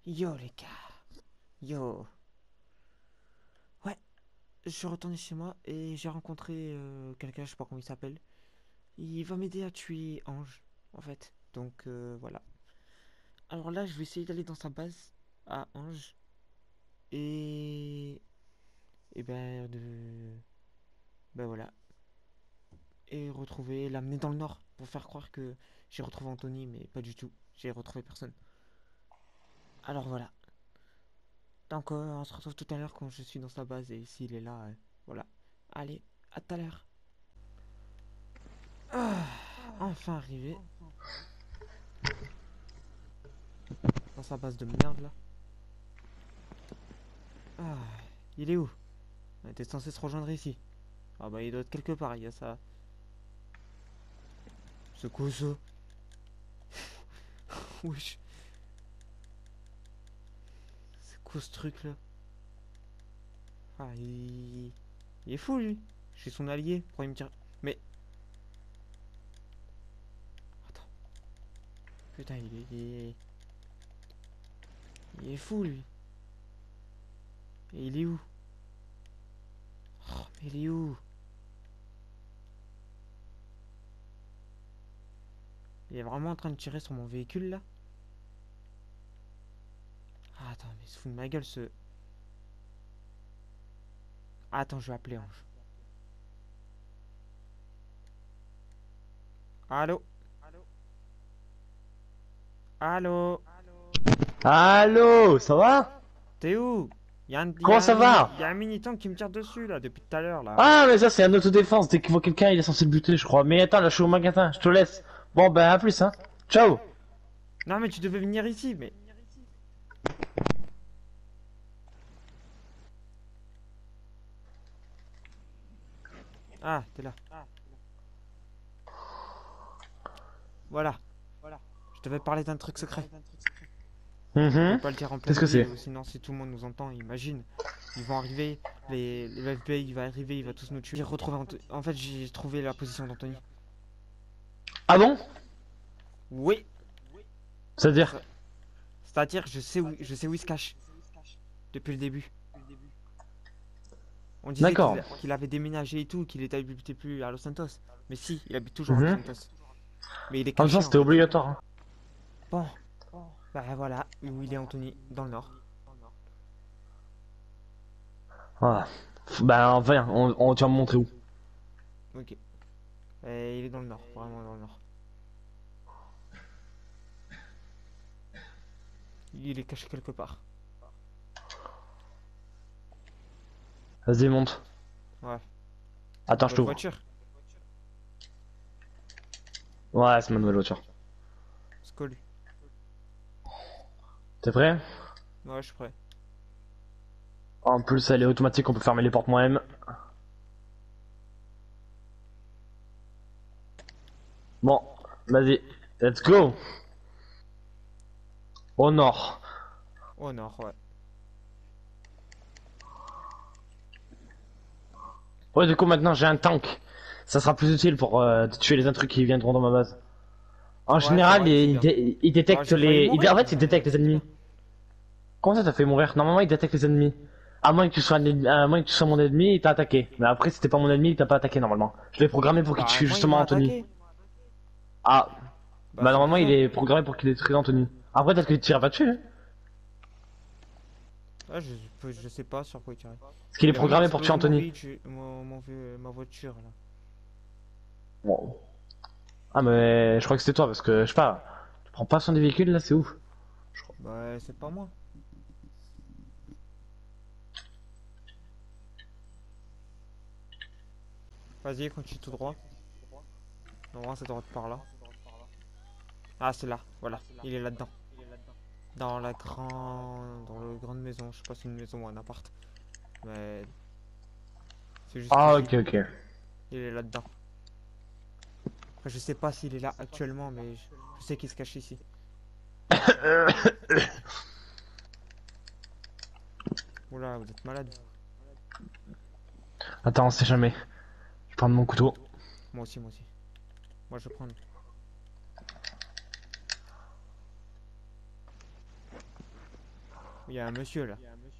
Yo les gars, yo. Ouais, je suis retourné chez moi et j'ai rencontré quelqu'un, je sais pas comment il s'appelle. Il va m'aider à tuer Ange, en fait. Donc voilà. Alors là, je vais essayer d'aller dans sa base à Ange et ben voilà, et retrouver, l'amener dans le nord pour faire croire que j'ai retrouvé Anthony, mais pas du tout. J'ai retrouvé personne. Alors voilà. Donc on se retrouve tout à l'heure quand je suis dans sa base et s'il est là, voilà. Allez, à tout à l'heure. Ah, enfin arrivé dans sa base de merde là. Ah, il est où? On était censé se rejoindre ici. Ah bah il doit être quelque part, il y a ça. C'est quoi ça? Wesh, c'est quoi ce truc là? Ah, il est fou lui. Je suis son allié, pourquoi il me tire? Mais, attends, putain, il est fou lui. Et il est où? Oh, mais il est où? Il est vraiment en train de tirer sur mon véhicule là? Ah, attends, mais il se fout de ma gueule ce. Ah, attends, je vais appeler Ange. Allô? Allô? Allô, ça va? T'es où? Comment ça va? Y a un mini-tank qui me tire dessus là depuis tout à l'heure là. Ah, mais ça, c'est un autodéfense. Dès qu'il voit quelqu'un, il est censé le buter, je crois. Mais attends, là, je suis au magasin, je te laisse. Bon, ben, à plus, hein. Ciao. Non mais tu devais venir ici, mais. Ah, t'es là. Voilà. Je devais parler d'un truc secret. Je pouvais Mhm. pas le dire en plein Qu'est-ce que c'est? milieu, sinon si tout le monde nous entend, imagine. Ils vont arriver, le FBI il va arriver, il va tous nous tuer. J'ai retrouvé En fait, j'ai trouvé la position d'Anthony. Ah bon? Oui. C'est-à-dire? Ça- C'est-à-dire, je sais où il se cache depuis le début. On disait D'accord. qu'il avait déménagé et tout, qu'il habitait plus à Los Santos. Mais si, il habite toujours à Los Mhm. Santos. Mais il est En même temps, caché en c'était fait. obligatoire, hein. Bon, bah voilà où il est Anthony, dans le nord. Voilà. Ben, enfin, tu vas me montrer où? Ok. Et il est dans le nord, vraiment dans le nord. Il est caché quelque part. Vas-y, monte. Ouais. Attends, je Votre t'ouvre. voiture? Ouais, c'est ma nouvelle voiture. Skoll. T'es prêt? Ouais, je suis prêt. En plus, elle est automatique, on peut fermer les portes moi-même. Bon, vas-y. Let's go. Au nord. Au nord, ouais. Ouais, du coup, maintenant j'ai un tank. Ça sera plus utile pour tuer les intrus qui viendront dans ma base. En Ouais, c'est général, vrai, c'est bien. il Bah, détecte j'ai failli les. En mourir, fait, il mais détecte les c'est ennemis. bien. Comment ça t'as fait mourir? Normalement, il détecte les ennemis. À moins que tu sois mon ennemi, il t'a attaqué. Mais après, si t'es pas mon ennemi, il t'a pas attaqué normalement. Je l'ai programmé pour qu'il Bah, tue moi, il justement m'a Anthony. attaqué. Ah, Bah, bah c'est normalement, il bizarre. est programmé pour qu'il détruise Anthony. Après, peut-être qu'il tire pas dessus, hein. Ouais, je sais pas sur quoi il tirait. Parce qu'il est Il a même programmé pour tuer explosé Anthony. ma voiture, là. Bon. Ah, mais je crois que c'était toi parce que je sais pas. Tu prends pas soin des véhicules là, c'est ouf. Bah, c'est pas moi. Vas-y, continue tout droit. Normalement, ça doit être par là. Ah, c'est là, voilà. Il est là-dedans. Dans le grande maison. Je sais pas si c'est une maison ou un appart. Mais c'est juste Ah, ici. ok, ok. Il est là-dedans. Après, je sais pas s'il est là actuellement, mais je sais qu'il se cache ici. Oula, vous êtes malade. Attends, on sait jamais. Je vais prendre mon couteau. Moi aussi, moi aussi. Moi, je vais prendre. Il y a un monsieur là.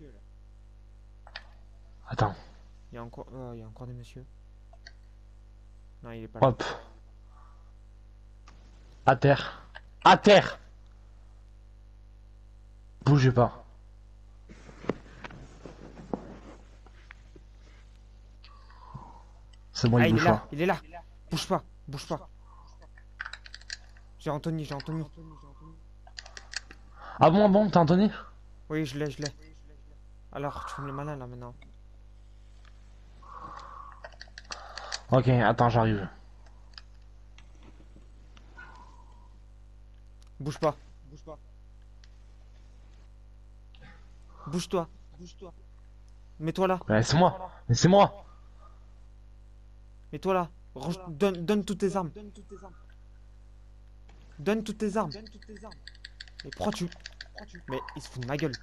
Attends, Il y a encore, il y a encore des messieurs. Non, il est pas là. hop. À terre. À terre. Bougez pas. C'est bon, Ah, il il est bouge là, pas. il est là. Bouge pas, bouge pas. J'ai Anthony, j'ai Anthony. Ah bon, t'as Anthony? Oui, je l'ai, je l'ai. Alors, tu fais le malin là maintenant. Ok, attends, j'arrive. Bouge pas. Bouge-toi. Mets-toi là. Ouais, c'est moi. Mais c'est moi. Mets-toi là. Donne toutes tes armes. Donne toutes tes armes. Mais pourquoi tu... Mais il se fout de ma gueule.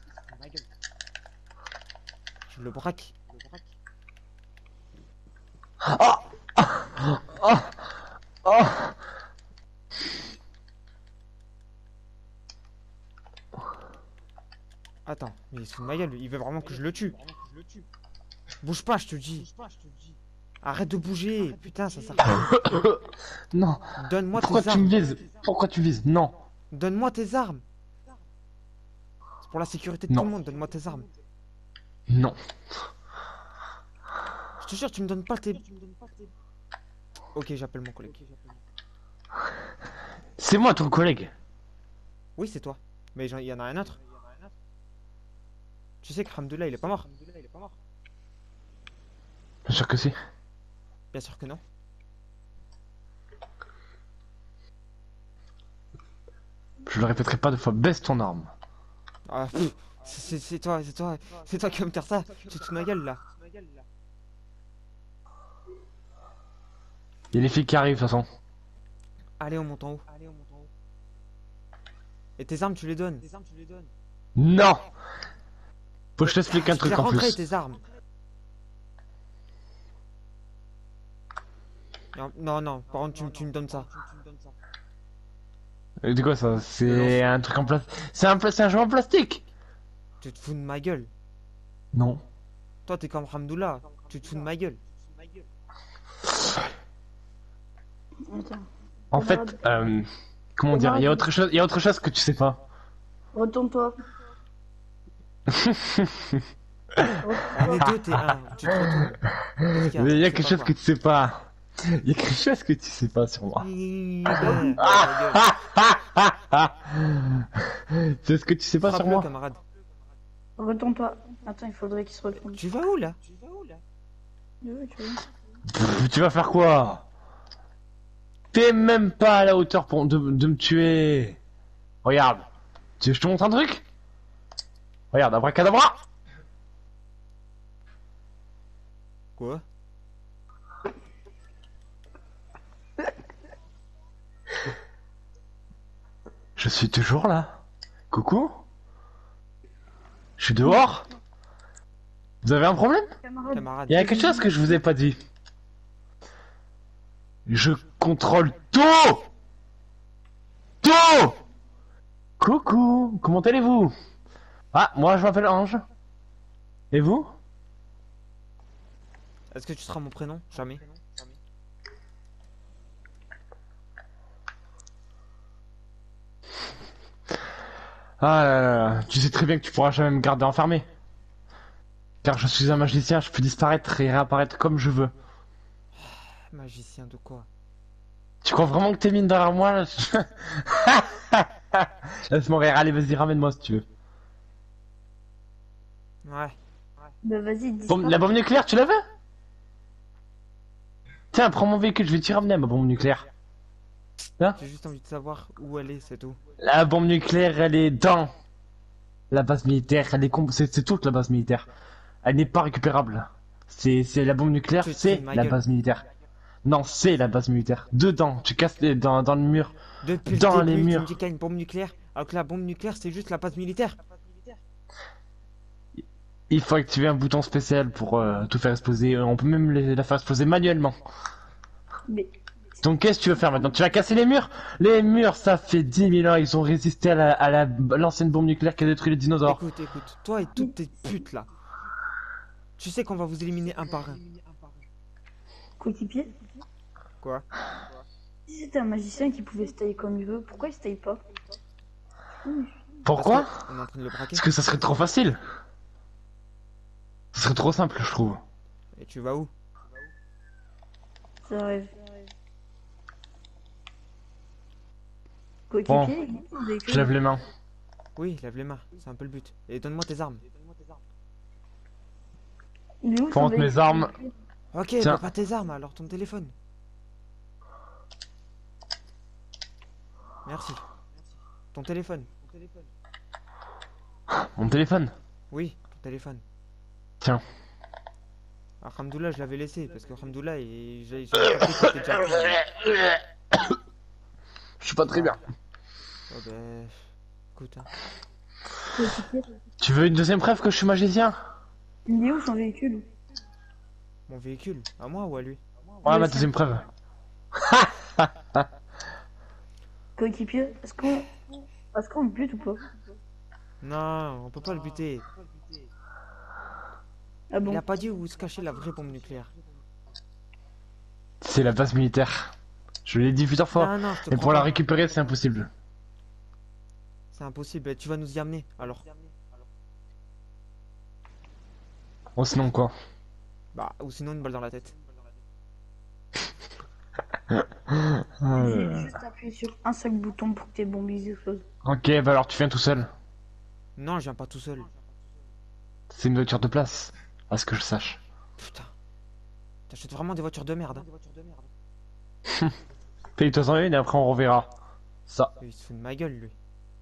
Je le braque. Oh oh oh. Attends, mais il se fout de ma gueule. Il veut vraiment que je le tue. Bouge pas, je te dis. Arrête de bouger. Putain, ça sert à rien. Non. Donne-moi Pourquoi tes tu me armes. vises? Pourquoi tu vises? Non. Donne-moi tes armes. C'est pour la sécurité de Non. tout le monde. Donne-moi tes armes. Non. Je te jure, tu me donnes pas tes... Ok, j'appelle mon collègue. C'est moi ton collègue. Oui, c'est toi. Mais il y en a un autre. Tu sais que Hamdoullah, il est pas mort. Bien sûr que si. Bien sûr que non. Je le répéterai pas deux fois. Baisse ton arme. Ah, pff, c'est toi qui vas me faire ça. Tu te fous de ma gueule là. Il y a les filles qui arrivent de toute façon. Allez, on monte en haut. Et tes armes, tu les donnes. Non. Faut que je t'explique un Tu truc fais en rentrer plus. tes armes. Non, non, par contre, tu me donnes ça. De quoi ça? C'est un truc en plastique. C'est un jeu en plastique. Tu te fous de ma gueule. Non. Toi, t'es comme Hamdoullah. Tu te fous de ma gueule. Attends. En fait, comment dire? Il y a autre chose que tu sais pas. Retourne-toi. On est deux, t'es un. Tu te retournes. Qu'est-ce qu'il Mais il y a C'est quelque pas chose quoi. que tu sais pas. Il y a quelque chose que tu sais pas sur moi. C'est ce que tu sais pas sur Frappe-le, moi. camarade. Retourne-toi. Attends, il faudrait qu'il se retourne. Tu vas où là? Ouais, tu vois. Tu vas faire quoi? T'es même pas à la hauteur de me tuer. Regarde. Tu veux que je te montre un truc? Regarde, abracadabra. Quoi? Je suis toujours là. Coucou? Je suis dehors? Vous avez un problème? Camarade. Camarade. Il y a quelque chose que je vous ai pas dit. Je contrôle tout! Tout! Coucou, comment allez-vous? Ah, moi je m'appelle Ange. Et vous? Est-ce que tu seras mon prénom? Jamais. Ah là là là, tu sais très bien que tu pourras jamais me garder enfermé. Car je suis un magicien, je peux disparaître et réapparaître comme je veux. Magicien de quoi? Tu crois vraiment que t'es mine derrière moi là? Laisse-moi rire, allez vas-y ramène-moi si tu veux. Ouais. Bah vas-y, disparaît. La bombe nucléaire, tu l'avais? Tiens, prends mon véhicule, je vais t'y ramener ma bombe nucléaire. J'ai juste envie de savoir où elle est, c'est tout. La bombe nucléaire, elle est dans la base militaire, elle est c'est toute la base militaire. Elle n'est pas récupérable. C'est la bombe nucléaire, Tu te fous c'est de ma la gueule. base militaire. Non, c'est la base militaire. Dedans, tu casses dans le mur. Depuis Dans le les début, tu murs. me dis qu'il y a une bombe nucléaire, alors que la bombe nucléaire, c'est juste la base militaire. Il faut activer un bouton spécial pour tout faire exploser. On peut même la faire exploser manuellement. Mais Donc qu'est-ce que tu veux faire maintenant? Tu vas casser les murs? Les murs, ça fait 10 000 ans, ils ont résisté à l'ancienne bombe nucléaire qui a détruit les dinosaures. Écoute, écoute, toi et toutes tes putes là. Tu sais qu'on va vous éliminer un par un. Coéquipier, Quoi? si c'était un magicien qui pouvait se tailler comme il veut, pourquoi il se taille pas? Pourquoi? Parce qu'on est en train de le braquer. Parce que ça serait trop facile. Ça serait trop simple, je trouve. Et tu vas où? Ça arrive. Coéquipier, vous avez Je lève les mains. Oui, lève les mains, c'est un peu le but. Et donne-moi tes armes. Il est où son Prends mes véhicule? armes. Ok, Tiens. bah pas tes armes, alors ton téléphone. Merci. Ton téléphone. Mon téléphone. Oui, ton téléphone. Tiens. Ah, Alhamdoulilah, je l'avais laissé, parce que Alhamdoulilah, j'ai capté que c'était déjà pris. Je suis pas très bien. Oh bah... Écoute, hein. Coéquipier, Tu veux une deuxième preuve que je suis magicien? il est où son véhicule? Mon véhicule, à moi ou à lui? Ouais, ma deuxième preuve. Coéquipier, est-ce qu'on le bute ou pas? Non, on peut pas le buter. Ah bon? Il a pas dit où se cachait la vraie bombe nucléaire. C'est la base militaire. Je l'ai dit plusieurs fois. Non, non, je te Mais crois pour la pas. récupérer, c'est impossible. C'est impossible, tu vas nous y amener, alors. Oh, sinon quoi? Bah, ou sinon une balle dans la tête. J'ai juste appuyé sur un seul bouton pour que tes bombes explosent. Ok, bah alors tu viens tout seul. Non, je viens pas tout seul. C'est une voiture de place, à ce que je sache. Putain. T'achètes vraiment des voitures de merde, hein. Paye-toi-en une et après on reverra. Ça. Il se fout de ma gueule, lui.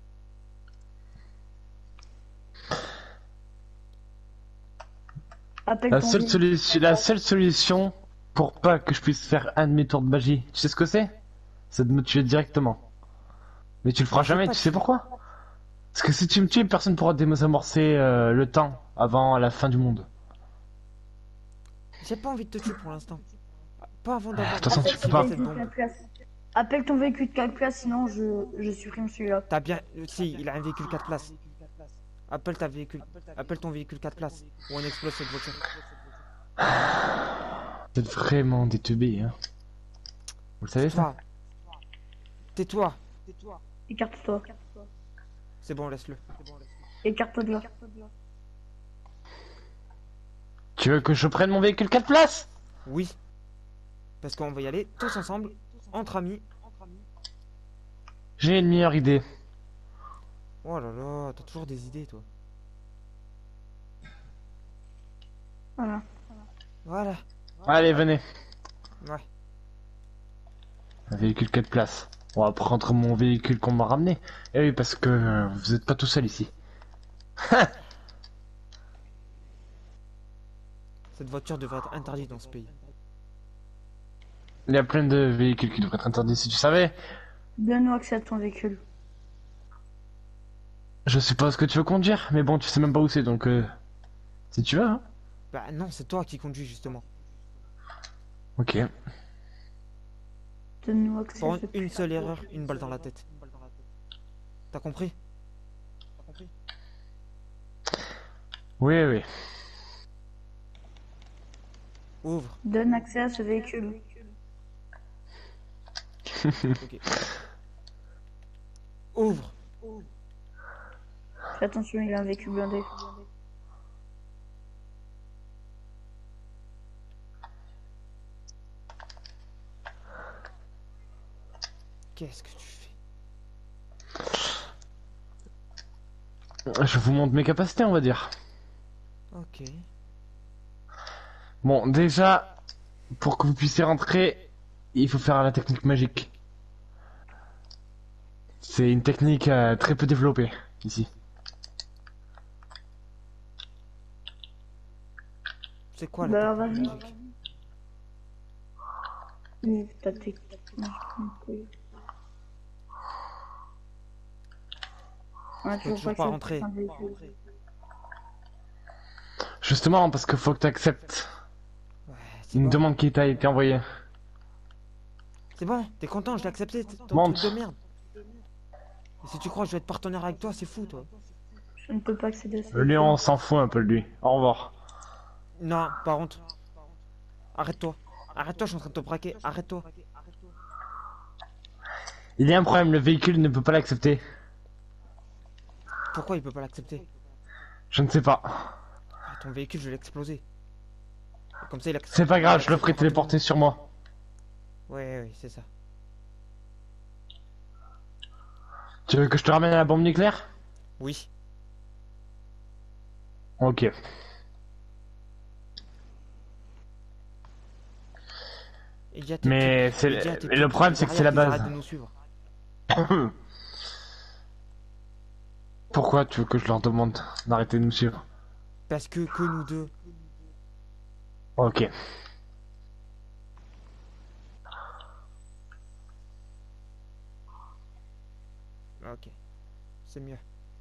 Appelle La ton seule, véhicule. la seule solution pour pas que je puisse faire un de mes tours de magie, tu sais ce que c'est? C'est de me tuer directement. Mais tu le feras Je sais jamais, pas tu sais pourquoi? Parce que si tu me tues, personne pourra désamorcer le temps avant la fin du monde. J'ai pas envie de te tuer pour l'instant. Pas avant d'avoir... De toute façon, tu peux activé pas. cette bombe. Appelle ton véhicule de 4 places, sinon je supprime celui-là. T'as bien... Si, il a un véhicule 4 places. Appelle ta véhicule... Appelle ton véhicule 4 places. Ou on explose cette voiture. Vous êtes vraiment des teubés, hein. Vous le savez ça? Tais-toi. Écarte-toi. C'est bon, laisse-le. Écarte-toi de là. Tu veux que je prenne mon véhicule 4 places? Oui. Parce qu'on va y aller tous ensemble, entre amis. J'ai une meilleure idée. Oh là là, t'as toujours des idées, toi. Voilà. Voilà. Allez, venez. Ouais. Un véhicule 4 places. On va prendre mon véhicule qu'on m'a ramené. Eh oui, parce que vous êtes pas tout seul ici. Cette voiture devrait être interdite dans ce pays. Il y a plein de véhicules qui devraient être interdits si tu savais. Donne-nous accès à ton véhicule. Je sais pas ce que tu veux conduire, mais bon, tu sais même pas où c'est, donc si tu veux, hein. Bah non, c'est toi qui conduis, justement. Ok. Donne-nous accès Pour à ce une seule erreur, une balle dans la tête. T'as compris? Oui, oui. Ouvre. Donne accès à ce véhicule. Ok. Ouvre. Fais attention, il a un véhicule blindé. Qu'est-ce que tu fais? Je vous montre mes capacités, on va dire. Ok. Bon, déjà, pour que vous puissiez rentrer, il faut faire la technique magique. C'est une technique très peu développée, ici. C'est quoi Bah, la vas-y. technique magique? Ta technique. On a Je peux toujours pas accès rentrer. à un véhicule. Justement, parce qu'il faut que tu acceptes Ouais, c'est une bon. demande qui t'a été envoyée. C'est bon, t'es content, je l'ai accepté, ton Monte. truc de merde. Et si tu crois que je vais être partenaire avec toi, c'est fou, toi. Je ne peux pas accéder à Le cette lion, on s'en fout un peu de lui. Au revoir. Non, par contre, arrête-toi. Arrête-toi, je suis en train de te braquer, arrête-toi. Il y a un problème, le véhicule ne peut pas l'accepter. Pourquoi il peut pas l'accepter? Je ne sais pas. Bah, ton véhicule, je vais l'exploser. Et comme ça, C'est pas grave, je le ferai acceptera tout. téléporter sur moi. Ouais, c'est ça. Tu veux que je te ramène à la bombe nucléaire? Oui. Ok. Et dis à tes Mais petits- c'est et dis à tes mais le petits problème, potes c'est que c'est la derrière qu'ils base. arrêtent de nous suivre. Pourquoi tu veux que je leur demande d'arrêter de nous suivre? Parce que nous deux. Ok. Ok, c'est mieux.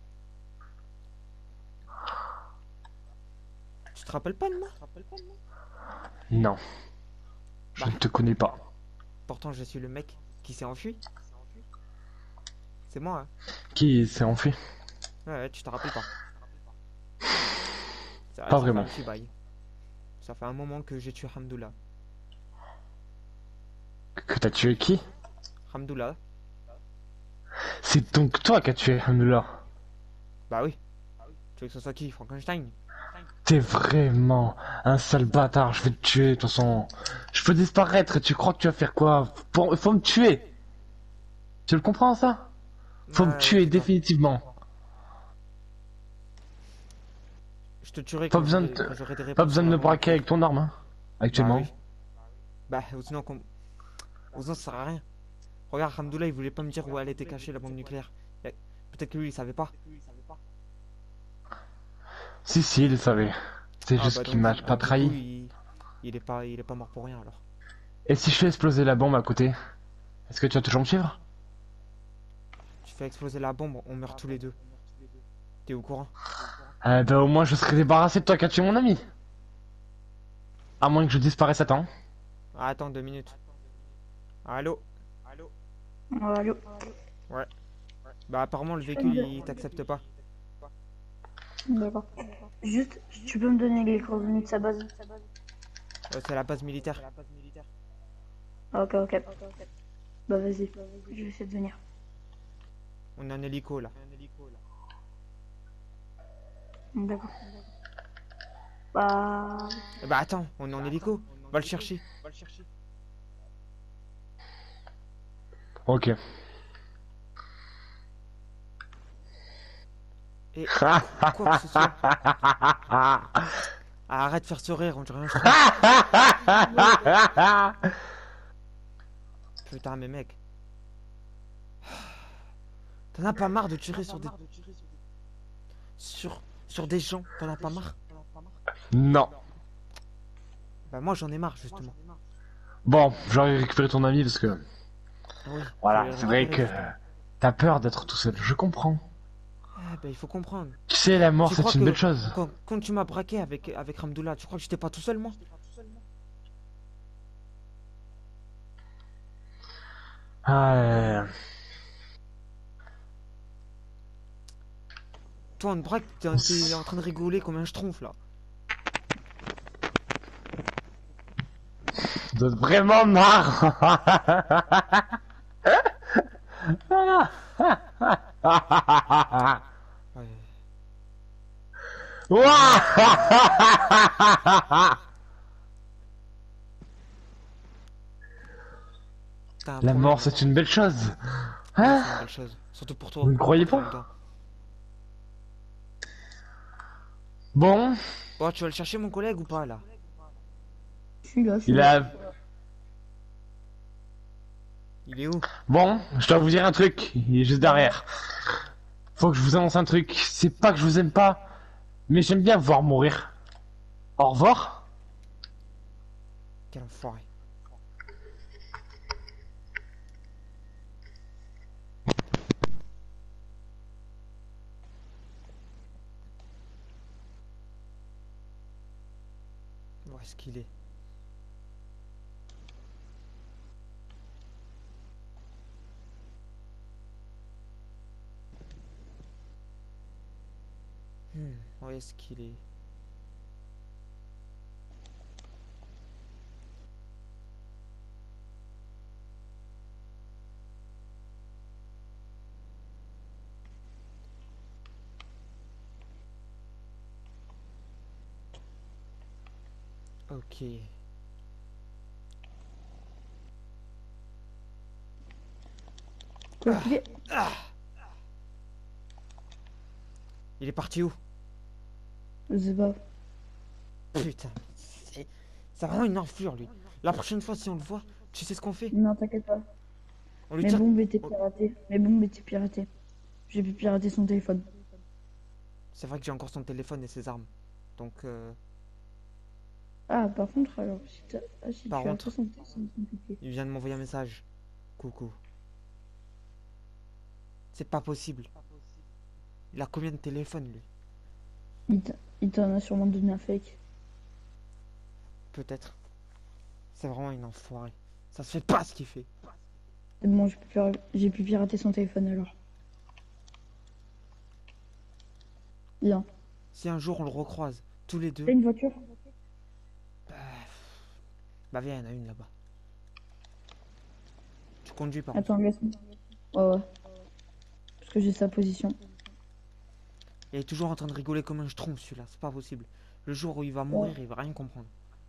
Tu te rappelles pas de moi? Non. Je Bah, ne te connais pas. pourtant je suis le mec qui s'est enfui. C'est moi, hein. Qui s'est enfui? Ouais, tu te rappelles pas. C'est vrai, Pas ça fait vraiment. un petit bail. Ça fait un moment que j'ai tué Hamdoullah. Que t'as tué qui? Hamdoullah? C'est donc toi qui as tué Hamdullah. Bah oui. Tu veux que ce soit qui? Frankenstein? T'es vraiment un sale bâtard, je vais te tuer de toute façon. Je peux disparaître et tu crois que tu vas faire quoi? Faut me tuer. Tu le comprends ça? Faut me Ouais, tuer tais-toi. définitivement. Je te tuerai Pas quand besoin de quand j'aurai des pas réponses besoin sur de la me bombe braquer nucléaire. avec ton arme, hein, Bah actuellement. oui. Bah, sinon ça sert à rien. Regarde, Hamdoullah, il voulait pas me dire où elle était cachée, la bombe nucléaire. Et peut-être que lui, il savait pas. Si, il le savait. C'est Ah juste bah qu'il m'a pas du coup, trahi. il est pas mort pour rien alors. Et si je fais exploser la bombe à côté, est-ce que tu vas toujours me suivre? Tu fais exploser la bombe, on meurt tous les deux. T'es au courant? Bah au moins je serai débarrassé de toi qui as tué mon ami. À moins que je disparaisse à temps. Ah, attends 2 minutes. Allô? Oh, allô. Ouais. Bah apparemment le véhicule il t'accepte pas. D'accord. Juste, tu peux me donner les coordonnées de sa base? C'est la base militaire. Ah, ok, ok. Bah vas-y, je vais essayer de venir. On est en hélico là. D'accord. Bah... Bah attends, on est en hélico. Va le chercher. Ok. Et quoi que ce soit. Ah, arrête de faire sourire, on dirait un schtroumpf. Putain mais mec. T'en as pas marre de tirer sur des... Sur des gens, t'en as pas marre? Non. Bah moi j'en ai marre justement. Bon, j'aurais récupéré ton ami parce que... Oui, Voilà, faut les c'est vrai récupérer, que... justement. T'as peur d'être tout seul, je comprends. Ah bah il faut comprendre. Tu sais, la mort Tu c'est crois une que belle chose. quand tu m'as braqué avec Ramdoula, tu crois que j'étais pas tout seul moi? Ah, Toi on te braque, t'es en train de rigoler comme un schtroumpf là. vous êtes vraiment marre. Ouais. Ouah. T'as un La problème, mort hein. c'est une belle chose. Ouais, c'est Hein? une belle chose. Surtout pour toi. Vous ne croyez Pour pas? toi, dedans. Bon, Bon, tu vas le chercher mon collègue ou pas là? Je suis là, je suis il là. a... Il est où? Bon, je dois vous dire un truc, il est juste derrière. Faut que je vous annonce un truc, c'est pas que je vous aime pas, mais j'aime bien vous voir mourir. Au revoir. Quel enfoiré. Où est-ce qu'il est? Où est-ce qu'il est? Ok. Quoi qu'il est? Il est parti où? Je sais pas. Putain, c'est vraiment une enflure lui. La prochaine fois, si on le voit, tu sais ce qu'on fait? Non, t'inquiète pas. On lui Mes tire. bombes étaient Oh, piratées. Mes bombes étaient piratées. J'ai pu pirater son téléphone. c'est vrai que j'ai encore son téléphone et ses armes. Donc, Ah, par contre, alors, si par tu as pas contre, son téléphone, c'est compliqué. il vient de m'envoyer un message. Coucou. C'est pas possible. Il a combien de téléphones lui? Il t'en a sûrement donné un fake. Peut-être. C'est vraiment une enfoirée. Ça se fait pas ce qu'il fait. C'est bon, j'ai pu pirater son téléphone alors. Bien. Si un jour on le recroise, tous les T'as deux, une voiture? bah, bah viens, il y en a une là-bas. Tu conduis par contre. Attends, laisse-moi. Ouais, ouais. Parce que j'ai sa position. Il est toujours en train de rigoler comme un schtroumpf celui-là, c'est pas possible. Le jour où il va Ouais. mourir, il va rien comprendre.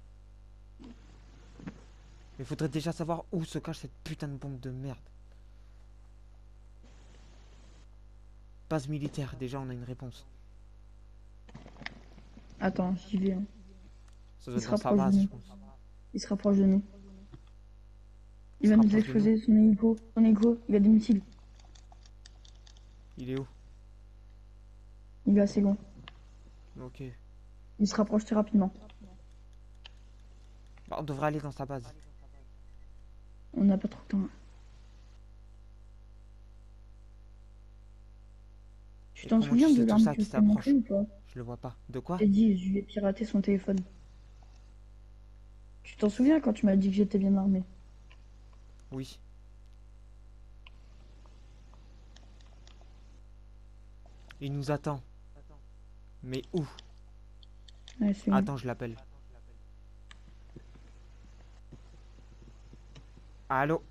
Mais il faudrait déjà savoir où se cache cette putain de bombe de merde. Base militaire, déjà on a une réponse. Attends, j'y vais. Hein. Ça doit Il être se dans sa rapproche de base, je nous. pense. Il se rapproche de nous. Il Il se va nous rapproche de nous. exploser son hélico. Son hélico, il a des missiles. Il est où? Il est assez loin. Ok. Il se rapproche très rapidement. Bah, on devrait aller dans sa base. On n'a pas trop de temps. Tu Et t'en comment tu souviens de sais tout l'arme ça que qui je t'ai montrée s'approche? ou pas? Je le vois pas. De quoi? J'ai dit, je vais pirater son téléphone. Tu t'en souviens quand tu m'as dit que j'étais bien armé? Oui. Il nous attend. Mais où? Ouais, c'est bon. Attends, je l'appelle. Allô?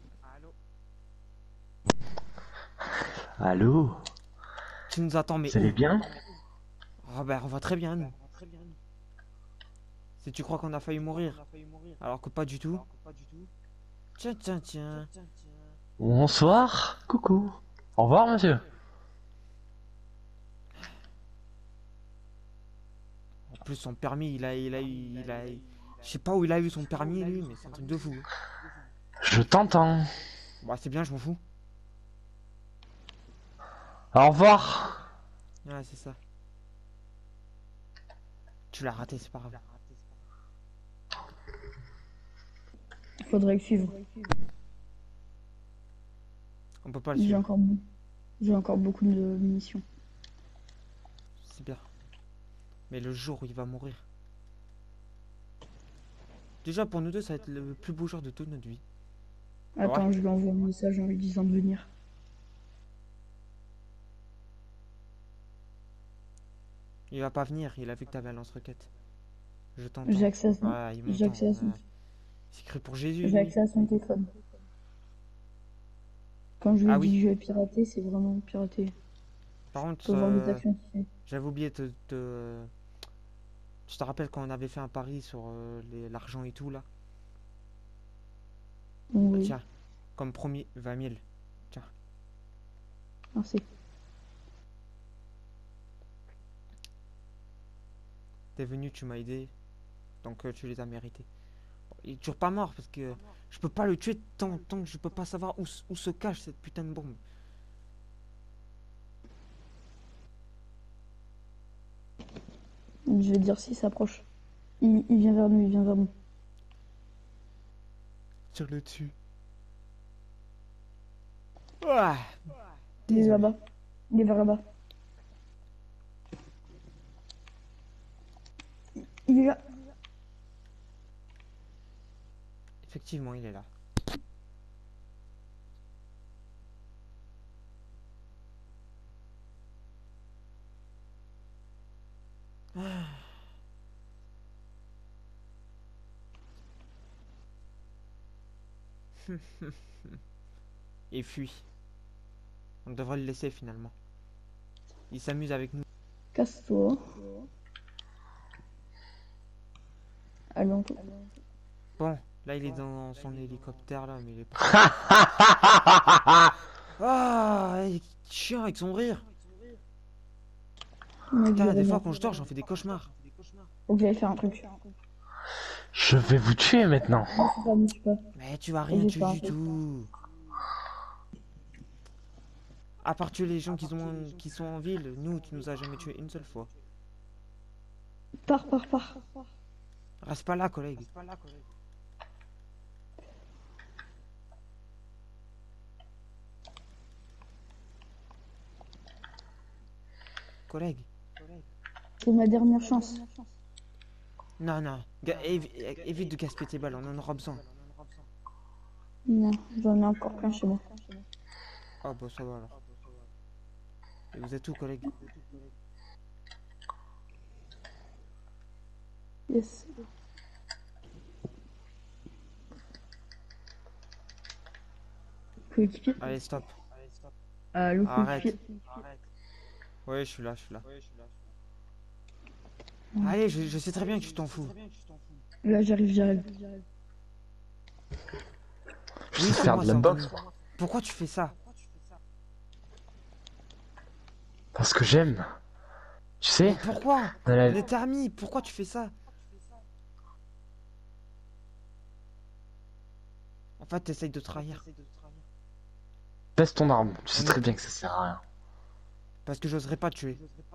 Allô? Tu nous attends, mais Vous allez où? bien? Ah bah on va très bien nous. Si tu crois qu'on a failli mourir, alors que pas du tout. Tiens, tiens, tiens. Bonsoir. Coucou. Au revoir, monsieur. En plus son permis, je sais pas où il a eu son permis lui, mais c'est un truc de fou. Je t'entends. Bah c'est bien, je m'en fous. Au revoir. Ouais, c'est ça. Tu l'as raté, c'est pas grave. Il faudrait le suivre. On peut pas le J'ai suivre. encore, j'ai encore beaucoup de munitions. C'est bien. Mais le jour où il va mourir. Déjà pour nous deux, ça va être le plus beau jour de toute notre vie. Attends, Ouais. je lui envoie un message en lui disant de venir. Il va pas venir, il a vu que t'avais un lance-roquette. Je J'ai t'entends. accès à son, Ouais, il j'ai m'entend. accès à son, Ouais. C'est cru pour Jésus j'ai lui. accès à son téléphone. Quand je lui ai Ah dit oui. que je vais pirater, c'est vraiment pirater. Par Je contre, peux voir les actions qu'il fait. j'avais oublié Tu te rappelles quand on avait fait un pari sur l'argent et tout là? Bah Oui, tiens, comme premier, 20 000. Tiens, merci. t'es venu, tu m'as aidé, donc tu les as mérités. Bon, il est toujours pas mort parce que je peux pas le tuer tant que je peux pas savoir où se cache cette putain de bombe. Je vais dire s'il s'approche. Il vient vers nous, il vient vers nous. Tire-le dessus. Ah, Il est désolé. là-bas. Il est vers là-bas. Il est là. Effectivement, il est là. Et fuit. On devrait le laisser finalement. Il s'amuse avec nous. Casse-toi. Allons. Bon, là il est dans son hélicoptère là, mais il est pas. Ah, il est chiant avec son rire. Putain, des fois quand je dors, j'en fais des cauchemars. Faut que j'aille faire un truc. Je vais vous tuer maintenant. Me tue pas. Mais tu vas rien J'ai tuer pas. du tout. À part tuer les gens qui sont en ville, nous, tu nous as jamais tué une seule fois. Pars. Reste pas là, collègue. Collègue. C'est ma dernière chance. Non, non. Évite de gaspiller tes balles, on en aura besoin. Non, j'en ai encore plein chez moi. Ah bah ça va alors. Et vous êtes où, collègue? Yes. Coéquipier. Allez, stop. Le Arrête. coéquipier. Ouais, je suis là. Allez, je sais très bien que tu t'en fous. Là, j'arrive. Je Oui, sais c'est faire moi, de la c'est boxe. Anthony. Pourquoi tu fais ça? Parce que j'aime. Tu sais, Mais pourquoi? dans la- On était amis, pourquoi tu fais ça? En fait, t'essayes de trahir. baisse ton arme. Tu sais très bien que ça sert à rien. Parce que j'oserais pas te tuer.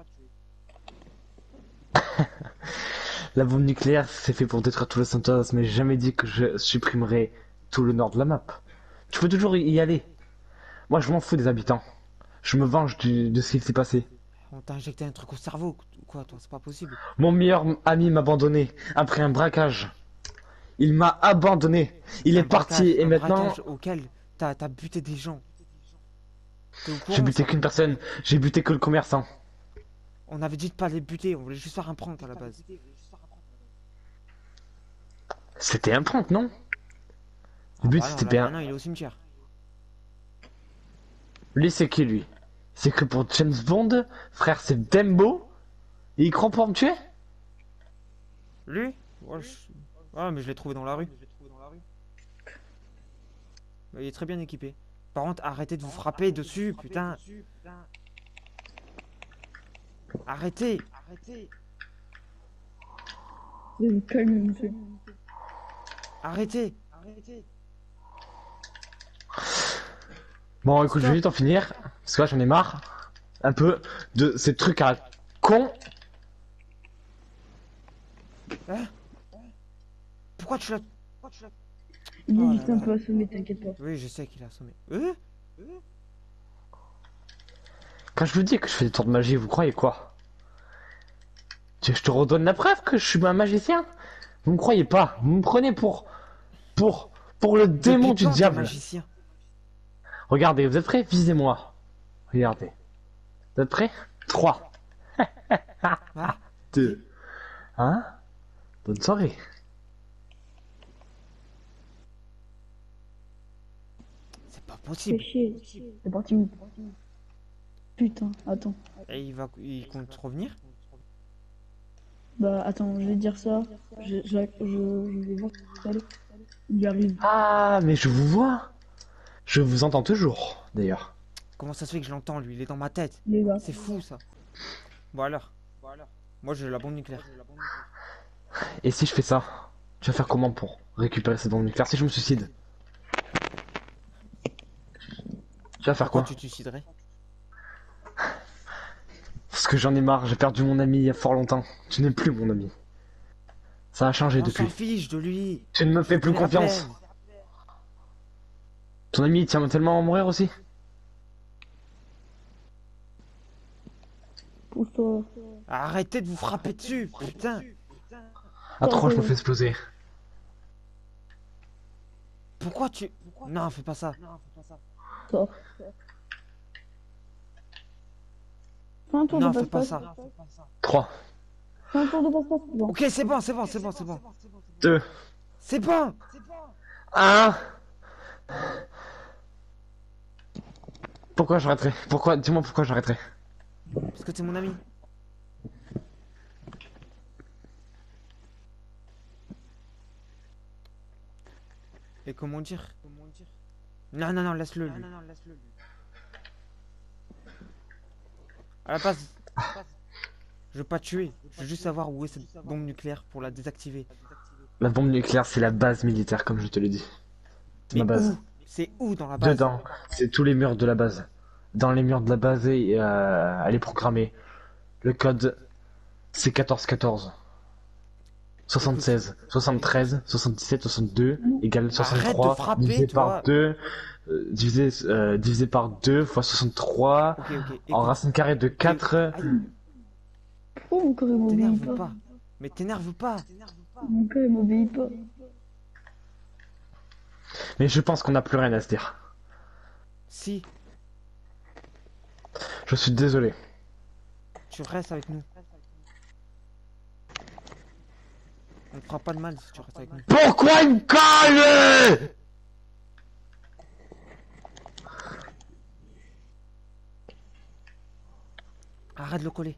La bombe nucléaire, c'est fait pour détruire tout le Santos, mais j'ai jamais dit que je supprimerais tout le nord de la map. Tu peux toujours y aller. Moi, je m'en fous des habitants. Je me venge de ce qui s'est passé. On t'a injecté un truc au cerveau ou quoi, toi? C'est pas possible. Mon meilleur ami m'a abandonné après un braquage. Il m'a abandonné. Il Un est parti braquage, et un maintenant, braquage auquel t'as buté des gens. T'es au j'ai courant, buté ça? qu'une personne. J'ai buté que le commerçant. On avait dit de pas les buter, on voulait juste faire un prank à la base. C'était un prank, non? Ah Le but, bah non, c'était là, bien. maintenant il est au cimetière. Lui, c'est qui, lui? C'est que pour James Bond, frère, c'est Dembo. Et il croit pour me tuer? Lui? Ouais, ouais, mais je l'ai trouvé dans la rue. Il est très bien équipé. Par contre, arrêtez de vous frapper dessus, putain. Arrêtez. Calme, monsieur. Arrêtez. Bon, écoute, je vais vite en finir. Parce que là, j'en ai marre. Un peu de ces trucs à con. Hein? Pourquoi tu l'as... Il Oh est là juste un là. peu assommé, t'inquiète pas. Oui, je sais qu'il a assommé. Quand je vous dis que je fais des tours de magie, vous croyez quoi? Je te redonne la preuve que je suis un magicien. Vous me croyez pas. Vous me prenez pour le démon Depuis du quand t'es diable. magicien? Regardez, vous êtes prêts? Visez-moi. Regardez. Vous êtes prêts? 3, Ah, 2, 1. Bonne soirée. c'est pas Fais possible. chier. C'est parti où? Putain, attends. Et il compte revenir? Bah, attends, je vais dire ça. Je vais voir tout à l'heure. Il arrive. Ah, mais je vous vois. Je vous entends toujours, d'ailleurs. Comment ça se fait que je l'entends, lui? Il est dans ma tête. Les gars. C'est fou, ça. Bon alors. Moi, j'ai la bombe nucléaire. Et si je fais ça, tu vas faire comment pour récupérer cette bombe nucléaire si je me suicide? Tu vas faire Pourquoi quoi? tu te suiciderais? Parce que j'en ai marre, j'ai perdu mon ami il y a fort longtemps. Tu n'es plus mon ami. Ça a changé On s'en depuis. fiche de lui. Tu ne me fais plus Fais la confiance. peine. Ton ami il tient tellement à mourir aussi? Pousse-toi. Arrêtez de vous frapper dessus, putain. À 3, je me fais exploser. Pourquoi tu... Non, fais pas ça. Sors. Fais un tour Non, de fais pas passe-passe. ça. 3, Fais un tour de passe-passe. Bon. Ok, c'est bon, c'est bon, c'est bon, c'est bon. 2, C'est bon. 1. Pourquoi j'arrêterai? Pourquoi? Dis-moi pourquoi j'arrêterai. Parce que t'es mon ami. Et comment dire? Non, non, non, laisse-le, lui. À la base, je veux pas tuer. Je veux juste savoir où est cette bombe nucléaire pour la désactiver. La bombe nucléaire, c'est la base militaire, comme je te l'ai dit. C'est ma Mais base. où? C'est où dans la base? Dedans, c'est tous les murs de la base. Dans les murs de la base, elle est programmée. Le code, c'est 1414. 76, 73, 77, 62 égale Arrête de 63 frapper, divisé toi. par 2 divisé par 2 fois 63 Ok, ok. en Écoute, racine carrée de 4. aïe, Pourquoi mon corps il m'obéit t'énerve pas? pas. Mais t'énerve pas. Mon corps il m'obéit pas. Mais je pense qu'on n'a plus rien à se dire. Si, Je suis désolé. tu restes avec nous. On te fera pas de mal si tu restes avec nous. Pourquoi il me colle? Arrête de le coller.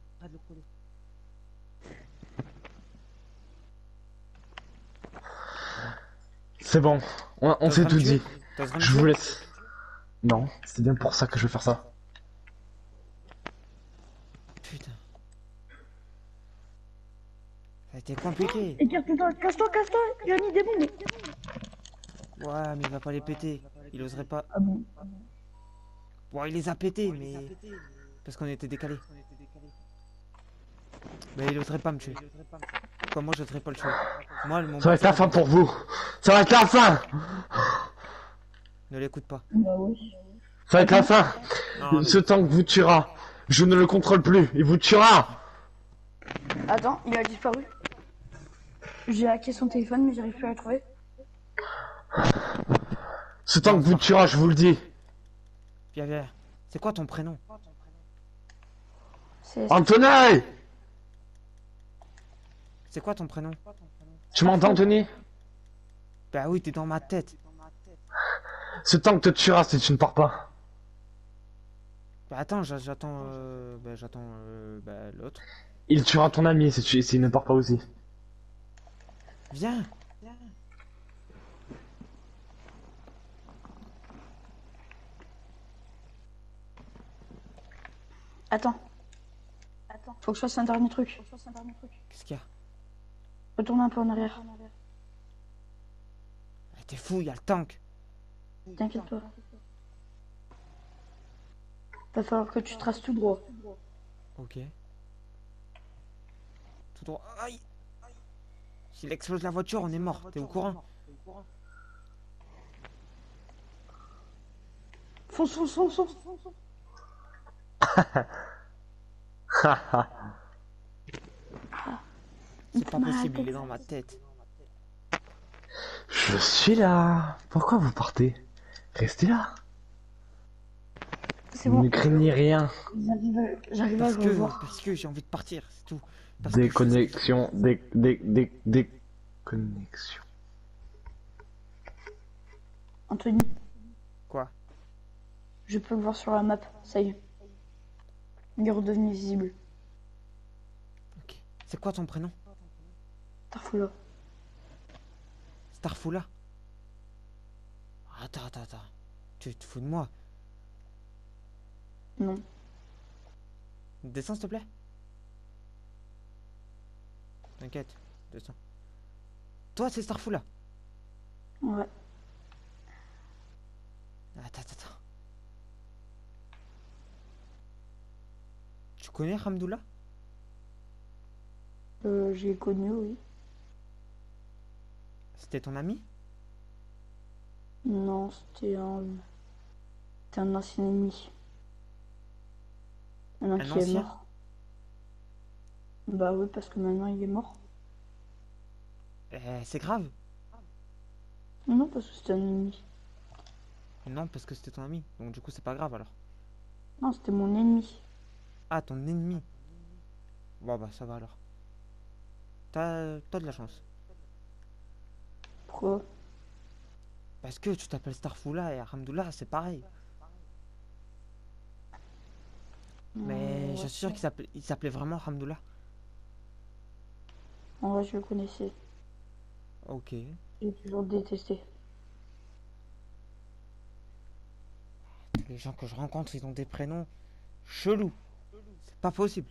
C'est bon, on s'est T'oseras tout me tuer? dit. T'oseras me Je vous tuer? laisse. Non, c'est bien pour ça que je vais faire ça. Putain. Ça a été compliqué. Écarte-toi, casse-toi, casse-toi. Il a mis des bombes. Ouais, mais il va pas les péter. Il oserait pas. Ah bon? Bon, il les a pétés, mais. Parce qu'on était décalés. Mais il oserait pas me tuer. Comme moi, j'oserais pas le tuer. Moi, mon Ça va but, être la c'est fin de- pour vous. Ça va être la fin. Ne l'écoute pas. Bah ouais. Ça va être la fin. Non, Ce tank vous tuera. Je ne le contrôle plus. Il vous tuera. Attends, il a disparu. J'ai hacké son téléphone, mais j'arrive plus à le trouver. Ce tank vous tuera, je vous le dis. Pierre, c'est quoi ton prénom? C'est Anthony! C'est quoi ton prénom? Tu m'entends, Anthony? Bah oui, t'es dans ma tête. Ce tank te tuera si tu ne pars pas. Bah attends, j'attends. J'attends l'autre. Il tuera ton ami s'il ne part pas aussi. Viens! Attends. Faut que je fasse un dernier truc. Qu'est-ce qu'il y a? Retourne un peu en arrière. Ah, t'es fou, il y a le tank. T'inquiète pas. Va falloir que tu traces tout droit. Ok. Tout droit. Aïe! S'il explose la voiture, on est mort. T'es au courant? Fonce, fonce, fonce, fonce. C'est pas possible, il est dans ma tête. Je suis là. Pourquoi vous partez? Restez là. C'est bon. Ne craignez rien. J'arrive à le revoir. Parce que j'ai envie de partir, c'est tout. Parce que je suis- Déconnexion. Déconnexion. Anthony, Quoi? je peux le voir sur la map. Ça y est. Il est redevenu visible. Ok. C'est quoi ton prénom? Tarfoula. Starfoula? Attends. Tu te fous de moi? Non. Descends, s'il te plaît. T'inquiète, descends. Toi, c'est Starfoula. Ouais. Attends. Tu connais Hamdoullah? J'ai connu, oui. C'était ton ami? Non, c'était un ancien ennemi. Maintenant Un qui est ancien? mort. Bah oui, parce que maintenant il est mort. C'est grave. Non, parce que c'était un ennemi. Non, parce que c'était ton ami. Donc du coup, c'est pas grave alors. Non, c'était mon ennemi. Ah, ton ennemi. Bon bah ça va alors. T'as de la chance. Pourquoi? Parce que tu t'appelles Starfoula et Alhamdoulilah, c'est pareil. Mais Ouais. j'assure il s'appelait vraiment Alhamdoulilah. En vrai, je le connaissais. Ok. J'ai toujours détesté. Les gens que je rencontre, ils ont des prénoms chelous. C'est pas possible.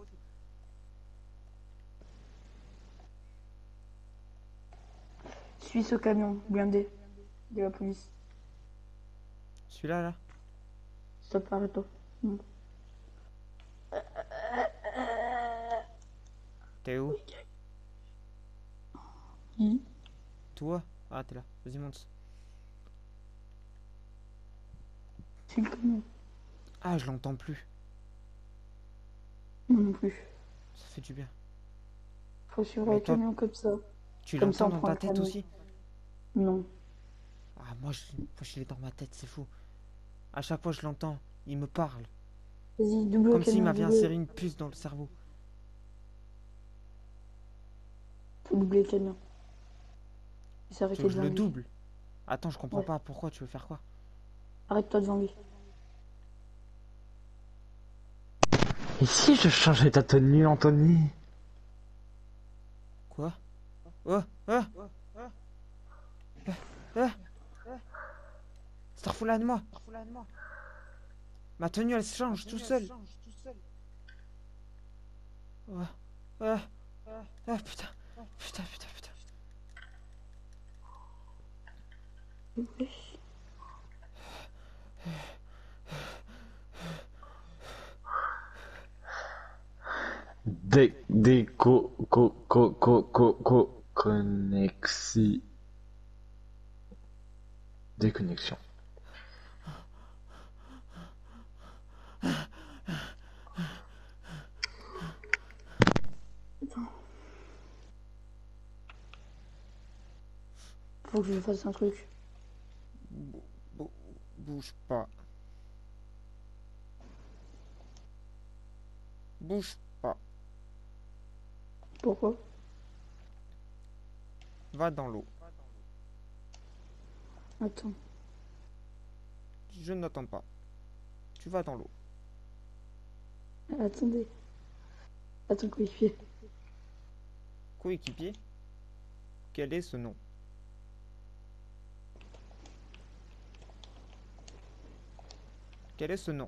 Suis ce camion blindé de la police. Celui-là, là, Stop, arrête-toi. Non. t'es où? Qui? Toi? Ah, t'es là. Vas-y, monte. C'est le camion. Ah, je l'entends plus. Moi non plus. Ça fait du bien. Faut suivre Mais le toi, camion comme ça. tu Comme ça, l'entends on dans prend ta le tête camion. aussi? Non. Ah, moi, je l'ai dans ma tête, c'est fou. À chaque fois, je l'entends. Il me parle. Vas-y, double le Comme s'il camion, m'avait double. inséré une puce dans le cerveau. Faut doubler le camion. Il Tu s'arrêter veux que je devant le lui. double? Attends, je comprends Ouais. pas. Pourquoi tu veux faire quoi? Arrête-toi devant lui. Et si je changeais ta tenue, Anthony? Quoi? Oh! Ah! Ah! Starfoula de moi! Ma tenue, elle se change tout seul. Oh. Ah! Ah, putain! Putain, putain, putain. Connexi. Déconnexion. Faut que je fasse un truc. Bouge pas. Bouge pas. Pourquoi? Va dans l'eau. Attends. Je n'attends pas. Tu vas dans l'eau. Attendez. Attends, coéquipier. Coéquipier? Quel est ce nom? Quel est ce nom?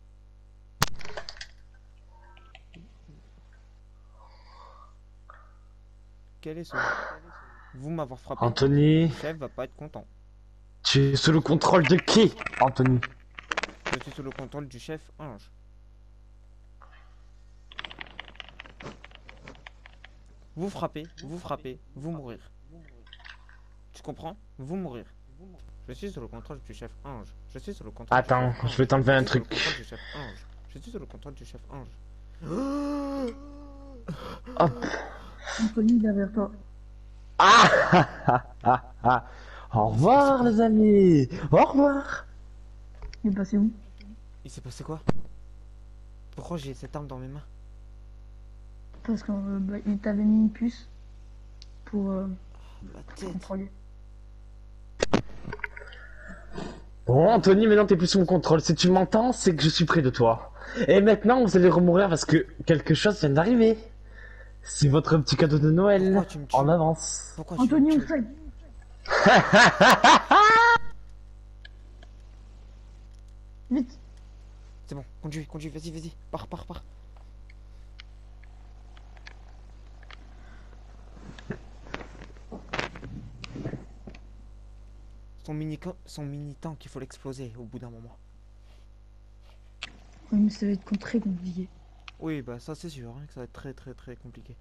Quel est ce nom? Vous m'avoir frappé. Anthony, Le chef va pas être content. tu es sous le contrôle de qui, Anthony? Je suis sous le contrôle du chef Ange. Vous frappez, vous mourir. Tu comprends? Vous mourir. Je suis sous le contrôle du chef Ange. Je suis sous le contrôle du Attends, chef Ange. je vais t'enlever un Je suis sous le truc. contrôle du chef Ange. Je suis sous le contrôle du chef Ange. Hop. Anthony derrière toi. Ah. Au revoir, les amis. Au revoir. Il est passé où? Il s'est passé quoi? Pourquoi j'ai cette arme dans mes mains? Parce qu'il t'avait mis une puce pour Ma tête. contrôler. Bon, Anthony, maintenant t'es plus sous mon contrôle. Si tu m'entends, c'est que je suis près de toi. Et maintenant, vous allez remourir parce que quelque chose vient d'arriver. C'est votre petit cadeau de Noël. Pourquoi tu me tues? En avance. Pourquoi tu Anthony, me on tues? sait. Vite. C'est bon, conduis, vas-y. Pars. Son mini tank, il faut l'exploser au bout d'un moment. Oui, mais ça va être très compliqué. Oui, bah ça c'est sûr, hein, que ça va être très compliqué.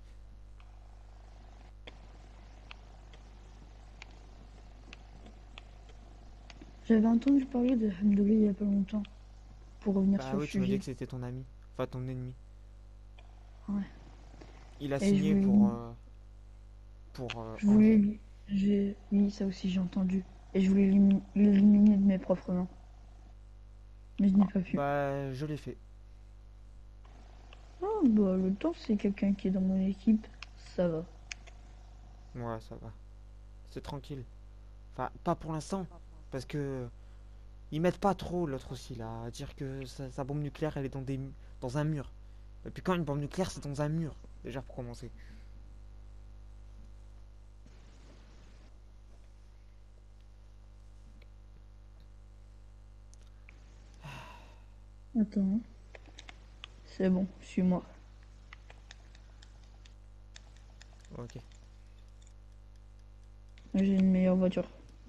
J'avais entendu parler de Hamdoullah il y a pas longtemps. Pour revenir Bah sur le oui, tu m'as dit sujet. que c'était ton ami, enfin ton ennemi. Ouais. Il a Et signé je voulais- pour Je voulais lui. Oui, ça aussi j'ai entendu. Et je voulais l'éliminer de mes propres mains. Mais je n'ai pas pu. Bah je l'ai fait. Ah, bah, le temps, c'est quelqu'un qui est dans mon équipe. ça va. Ouais, ça va. C'est tranquille. Enfin, pas pour l'instant. Parce que ils mettent pas trop l'autre aussi là, à dire que sa bombe nucléaire elle est dans un mur. Et puis quand une bombe nucléaire c'est dans un mur, déjà pour commencer. Attends. C'est bon, suis-moi. Ok. J'ai une meilleure voiture.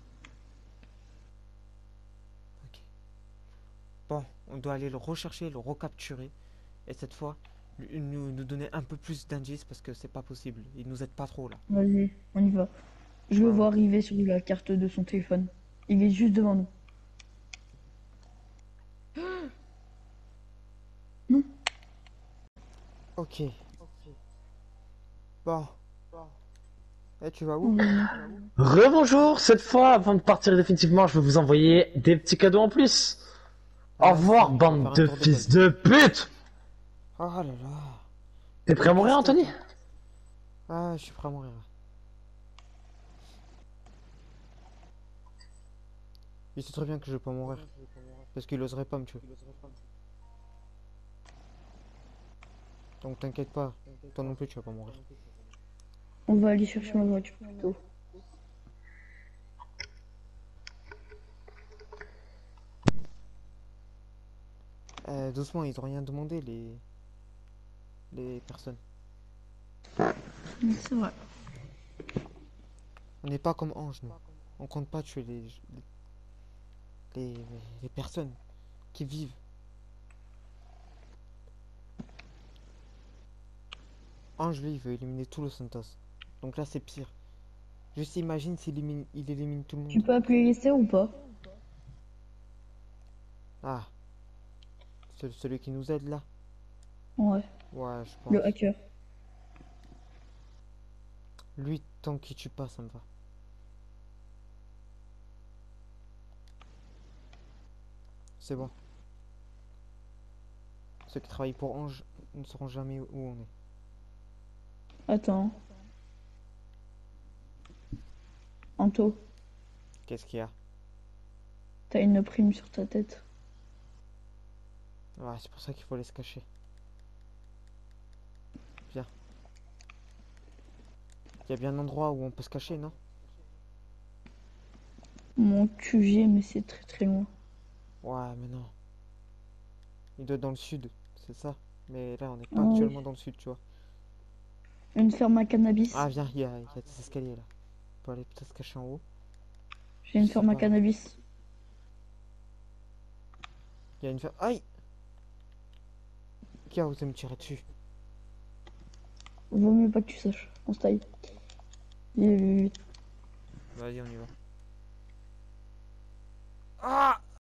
Ok. Bon, on doit aller le rechercher, le recapturer. Et cette fois, nous donner un peu plus d'indices parce que c'est pas possible. Il nous aide pas trop là. Vas-y, on y va. Je le Ouais, vois ouais. arriver sur la carte de son téléphone. Il est juste devant nous. Non. Ok. Bon. Eh, tu vas où? Oh, non. Rebonjour, cette fois, avant de partir définitivement, je vais vous envoyer des petits cadeaux en plus. Au Ah, revoir, si, on va bande faire un de tour d'école. fils de pute. Oh là là. T'es prêt Mais à mourir, casse-toi, Anthony? toi. Ah, je suis prêt à mourir. Il sait très bien que je vais pas mourir. Parce qu'il oserait pas me tuer. Donc t'inquiète pas. Toi non plus, tu vas pas mourir. On va aller chercher ma voiture plutôt. Doucement, ils ont rien demandé, les personnes. C'est vrai. On n'est pas comme Ange, nous. On compte pas tuer les, les personnes qui vivent. Ange, lui, il veut éliminer tout le Santos. Donc là, c'est pire. Juste imagine il élimine tout le Tu monde. peux appeler les ou pas? Ah, celui qui nous aide là? Ouais, Ouais, je le pense. hacker. Lui, tant qu'il tue pas, ça me va. C'est bon. Ceux qui travaillent pour Ange ne sauront jamais où on est. Attends. Anto, Qu'est-ce qu'il y a? t'as une prime sur ta tête. Ouais, c'est pour ça qu'il faut aller se cacher. Viens. Il y a bien un endroit où on peut se cacher, non? Mon QG, mais c'est très très loin. Ouais, mais non. Il doit être dans le sud, c'est ça. Mais là, on n'est Ah pas oui. actuellement dans le sud, tu vois. Une ferme à cannabis. Ah, viens, il y a des escaliers là. On peut aller peut-être se cacher en haut. J'ai Je une sais ferme à pas. cannabis. Il y a une ferme. Aïe! Qui a osé me tirer dessus? Vaut mieux pas que tu saches. On se taille. Vite, vite, vite. Vas-y, on y va. Ah!